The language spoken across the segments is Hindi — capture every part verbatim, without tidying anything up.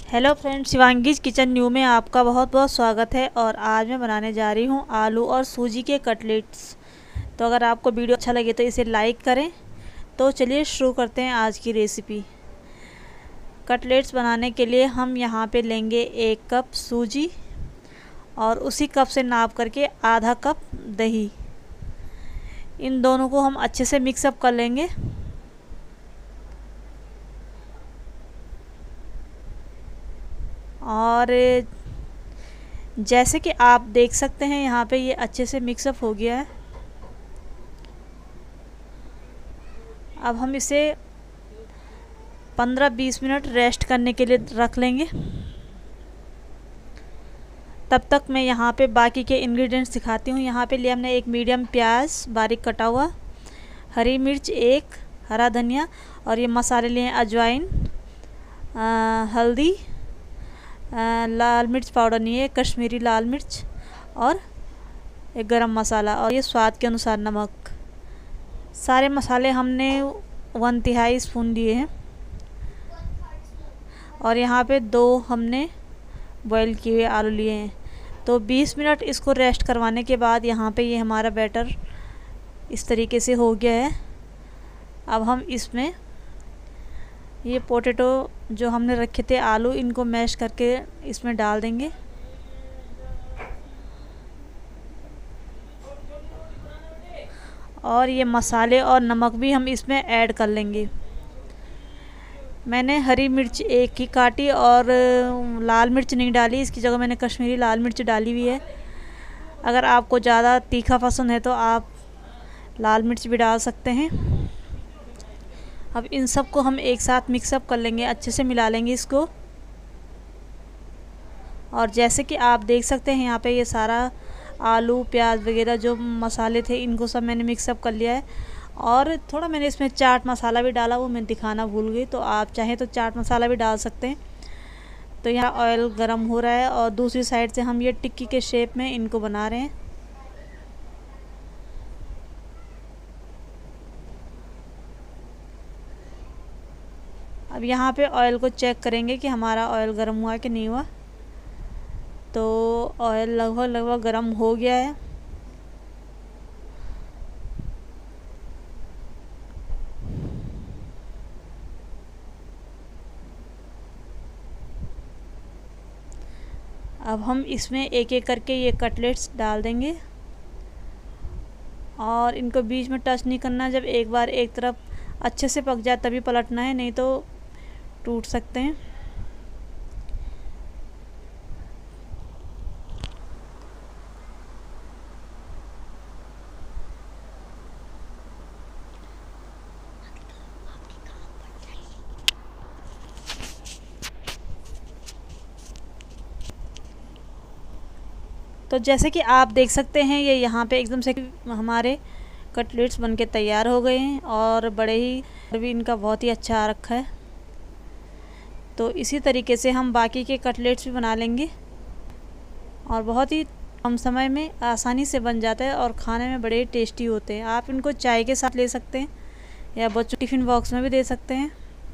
Hello friends, Shivangi's kitchen new में आपका बहुत बहुत स्वागत है। और आज मैं बनाने जा रही हूँ आलू और सूजी के कटलेट्स। तो अगर आपको वीडियो अच्छा लगे तो इसे लाइक करें। तो चलिए शुरू करते हैं आज की रेसिपी। कटलेट्स बनाने के लिए हम यहाँ पे लेंगे एक कप सूजी और उसी कप से नाप करके आधा कप दही। इन दोनों को हम अच्छे से मिक्सअप कर लेंगे। और जैसे कि आप देख सकते हैं यहाँ पे ये अच्छे से मिक्सअप हो गया है। अब हम इसे पंद्रह बीस मिनट रेस्ट करने के लिए रख लेंगे। तब तक मैं यहाँ पे बाकी के इंग्रेडिएंट्स दिखाती हूँ। यहाँ पे लिया हमने एक मीडियम प्याज बारीक कटा हुआ, हरी मिर्च एक, हरा धनिया, और ये मसाले लिए अजवाइन, हल्दी, आ, लाल मिर्च पाउडर नहीं है, कश्मीरी लाल मिर्च, और एक गरम मसाला, और ये स्वाद के अनुसार नमक। सारे मसाले हमने वन तिहाई स्पून लिए हैं। और यहाँ पे दो हमने बॉईल किए हुए आलू लिए हैं। तो बीस मिनट इसको रेस्ट करवाने के बाद यहाँ पे ये हमारा बैटर इस तरीके से हो गया है। अब हम इसमें ये पोटैटो जो हमने रखे थे आलू, इनको मैश करके इसमें डाल देंगे। और ये मसाले और नमक भी हम इसमें ऐड कर लेंगे। मैंने हरी मिर्च एक ही काटी और लाल मिर्च नहीं डाली, इसकी जगह मैंने कश्मीरी लाल मिर्च डाली हुई है। अगर आपको ज़्यादा तीखा पसंद है तो आप लाल मिर्च भी डाल सकते हैं। अब इन सब को हम एक साथ मिक्सअप कर लेंगे, अच्छे से मिला लेंगे इसको। और जैसे कि आप देख सकते हैं यहाँ पे ये सारा आलू प्याज वगैरह जो मसाले थे इनको सब मैंने मिक्सअप कर लिया है। और थोड़ा मैंने इसमें चाट मसाला भी डाला, वो मैं दिखाना भूल गई। तो आप चाहें तो चाट मसाला भी डाल सकते हैं। तो यहाँ ऑयल गरम हो रहा है और दूसरी साइड से हम ये टिक्की के शेप में इनको बना रहे हैं। अब यहाँ पे ऑयल को चेक करेंगे कि हमारा ऑयल गर्म हुआ कि नहीं हुआ। तो ऑयल लगभग लगभग गर्म हो गया है। अब हम इसमें एक एक करके ये कटलेट्स डाल देंगे और इनको बीच में टच नहीं करना। जब एक बार एक तरफ अच्छे से पक जाए तभी पलटना है, नहीं तो टूट सकते हैं। तो जैसे कि आप देख सकते हैं ये यहाँ पे एकदम से हमारे कटलेट्स बनके तैयार हो गए हैं और बड़े ही भी इनका बहुत ही अच्छा आ रखा है। तो इसी तरीके से हम बाकी के कटलेट्स भी बना लेंगे और बहुत ही कम समय में आसानी से बन जाता है और खाने में बड़े ही टेस्टी होते हैं। आप इनको चाय के साथ ले सकते हैं या बच्चों टिफ़िन बॉक्स में भी दे सकते हैं।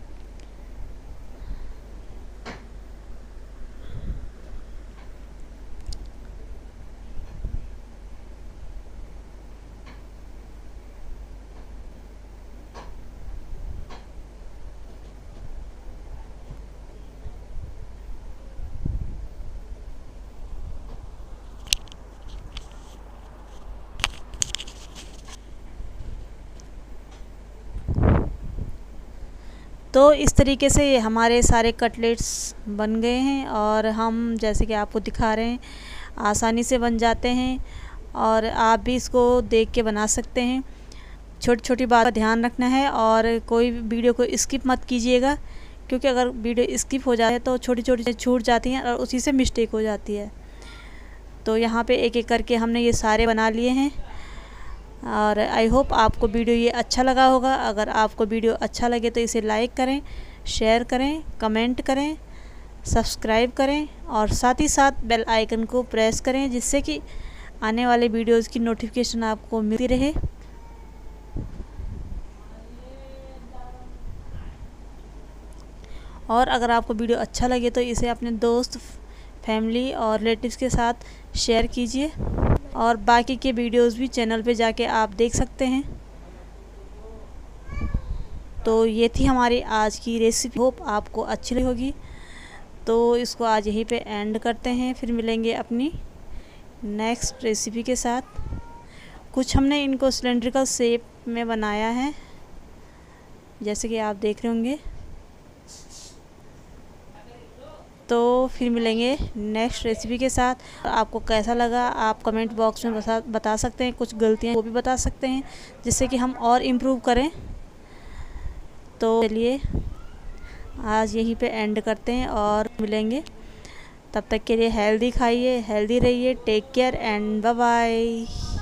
तो इस तरीके से ये हमारे सारे कटलेट्स बन गए हैं और हम जैसे कि आपको दिखा रहे हैं आसानी से बन जाते हैं और आप भी इसको देख के बना सकते हैं। छोटी छोटी बात का ध्यान रखना है और कोई वीडियो को स्किप मत कीजिएगा, क्योंकि अगर वीडियो स्किप हो जाए तो छोटी छोटी चीज़ें छूट जाती हैं और उसी से मिस्टेक हो जाती है। तो यहाँ पे एक एक करके हमने ये सारे बना लिए हैं और आई होप आपको वीडियो ये अच्छा लगा होगा। अगर आपको वीडियो अच्छा लगे तो इसे लाइक करें, शेयर करें, कमेंट करें, सब्सक्राइब करें और साथ ही साथ बेल आइकन को प्रेस करें, जिससे कि आने वाले वीडियोज़ की नोटिफिकेशन आपको मिलती रहे। और अगर आपको वीडियो अच्छा लगे तो इसे अपने दोस्त, फैमिली और रिलेटिव्स के साथ शेयर कीजिए। और बाकी के वीडियोस भी चैनल पे जाके आप देख सकते हैं। तो ये थी हमारी आज की रेसिपी, होप आपको अच्छी लगी होगी। तो इसको आज यहीं पे एंड करते हैं, फिर मिलेंगे अपनी नेक्स्ट रेसिपी के साथ। कुछ हमने इनको सिलेंड्रिकल शेप में बनाया है, जैसे कि आप देख रहे होंगे। तो फिर मिलेंगे नेक्स्ट रेसिपी के साथ। आपको कैसा लगा आप कमेंट बॉक्स में बता बता सकते हैं। कुछ गलतियाँ वो भी बता सकते हैं, जिससे कि हम और इम्प्रूव करें। तो चलिए आज यहीं पे एंड करते हैं और मिलेंगे। तब तक के लिए हेल्दी खाइए, हेल्दी रहिए। Take care and bye bye.